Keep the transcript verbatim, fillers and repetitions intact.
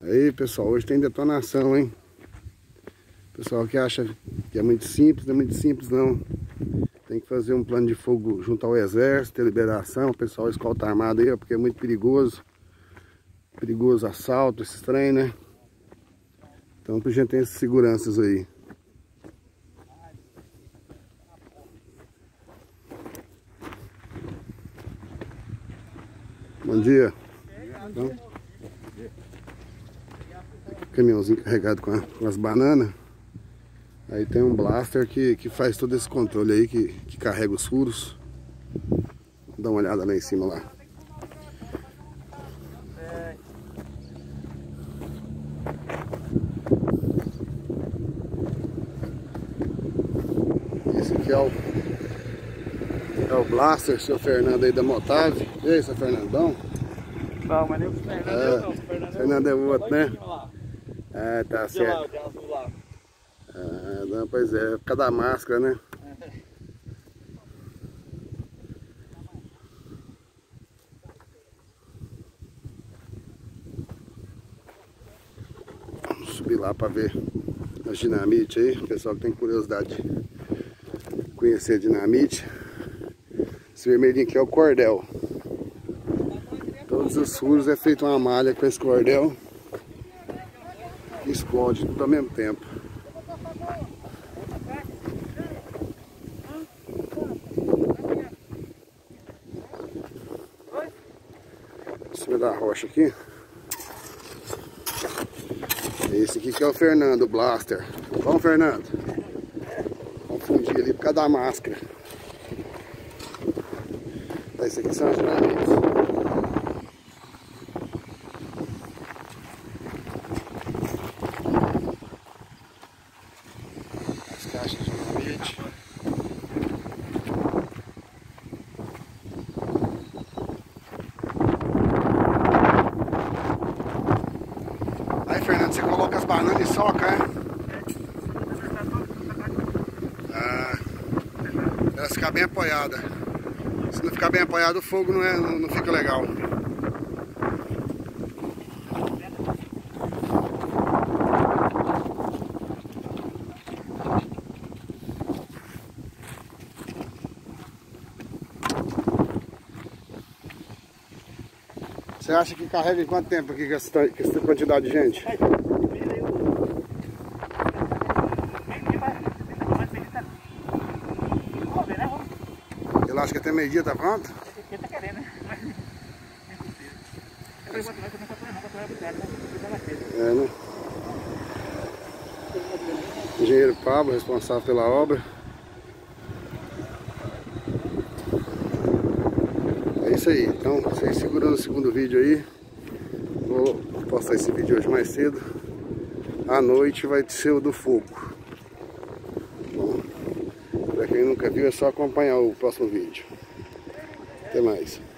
Aí pessoal, hoje tem detonação, hein? Pessoal que acha que é muito simples, não é muito simples não. Tem que fazer um plano de fogo junto ao exército, ter liberação, o pessoal escolta armado aí, porque é muito perigoso. Perigoso assalto, esses trem, né? Então a gente tem essas seguranças aí. Bom dia. Então, caminhãozinho carregado com, a, com as bananas. Aí tem um blaster que, que faz todo esse controle aí, que, que carrega os furos. Dá uma olhada lá em cima lá. Esse aqui é o, é o blaster, seu Fernando aí da Motave. E aí, seu Fernandão? Não, mas nem o Fernando é, não. O Fernando, Fernando é o outro, né? É, tá certo. Lá, ah, não, pois é, por causa da máscara, né? Vamos subir lá para ver as dinamite aí. O pessoal que tem curiosidade de conhecer a dinamite. Esse vermelhinho aqui é o cordel. Todos os furos é feito uma malha com esse cordel e explode tudo ao mesmo tempo. Em cima da rocha aqui. Esse aqui que é o Fernando, o blaster. Vamos, Fernando. Confundi ali por causa da máscara. Esse aqui são as dinamites. As caixas de dinamite. Aí, Fernando, você coloca as bananas e soca, é? Ah, elas ficam bem apoiadas. Se não ficar bem apoiado, o fogo não, é, não, não fica legal. Você acha que carrega em quanto tempo aqui com essa, com essa quantidade de gente? Eu acho que até meio-dia tá pronto? Quem tá querendo, né? É, né? Engenheiro Pablo, responsável pela obra. É isso aí. Então, vocês segurando o segundo vídeo aí. Vou postar esse vídeo hoje mais cedo. À noite vai ser o do fogo. Bom, pra quem nunca viu, é só acompanhar o próximo vídeo. Até mais.